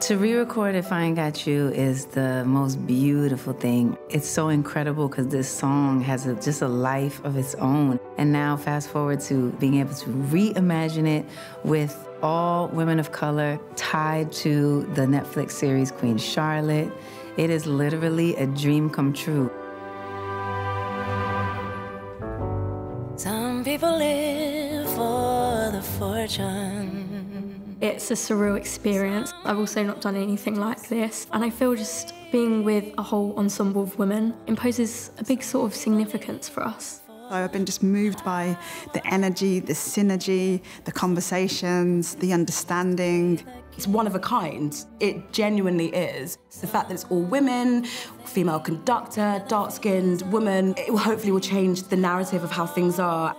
To re-record If I Ain't Got You is the most beautiful thing. It's so incredible because this song has just a life of its own. And now fast forward to being able to reimagine it with all women of color tied to the Netflix series Queen Charlotte. It is literally a dream come true. Some people live for the fortune. It's a surreal experience. I've also not done anything like this, and I feel just being with a whole ensemble of women imposes a big sort of significance for us. I've been just moved by the energy, the synergy, the conversations, the understanding. It's one of a kind. It genuinely is. The fact that it's all women, female conductor, dark-skinned woman, it hopefully will change the narrative of how things are.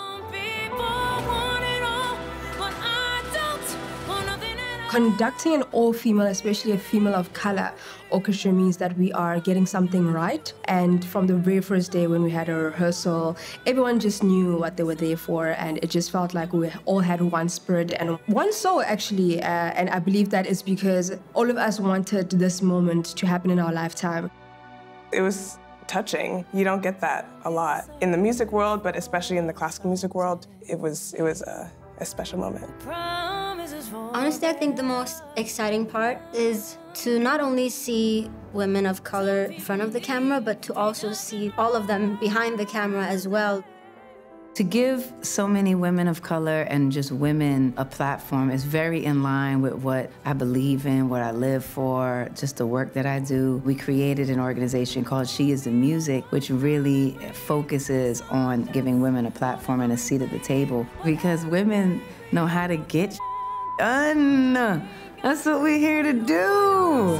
Conducting an all-female, especially a female of color, orchestra means that we are getting something right. And from the very first day when we had a rehearsal, everyone just knew what they were there for, and it just felt like we all had one spirit and one soul, actually. And I believe that is because all of us wanted this moment to happen in our lifetime. It was touching. You don't get that a lot in the music world, but especially in the classical music world. It was a special moment. Honestly, I think the most exciting part is to not only see women of color in front of the camera, but to also see all of them behind the camera as well. To give so many women of color and just women a platform is very in line with what I believe in, what I live for, just the work that I do. We created an organization called She Is the Music, which really focuses on giving women a platform and a seat at the table, because women know how to get done. That's what we're here to do.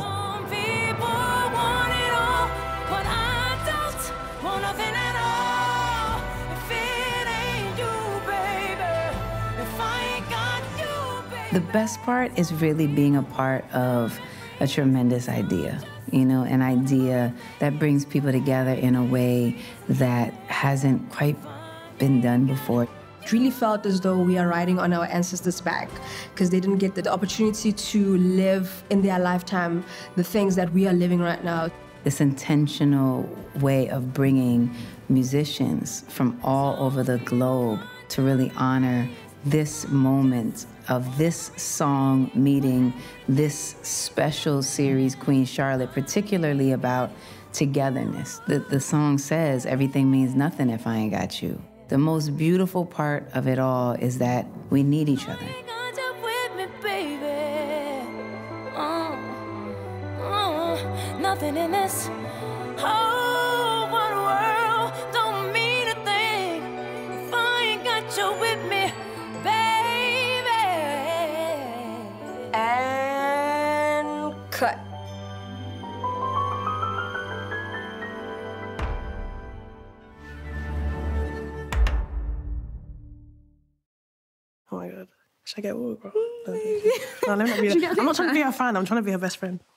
The best part is really being a part of a tremendous idea, you know, an idea that brings people together in a way that hasn't quite been done before. It really felt as though we are riding on our ancestors' back because they didn't get the opportunity to live in their lifetime the things that we are living right now. This intentional way of bringing musicians from all over the globe to really honor this moment of this song meeting this special series, Queen Charlotte, particularly about togetherness. The song says, everything means nothing if I ain't got you. The most beautiful part of it all is that we need each other. Nothing in this whole wide world don't mean a thing if I ain't got you with me, baby. And cut. Oh my God. Should I get Woo, bro? No, let me not be I'm not trying to be her fan, I'm trying to be her best friend.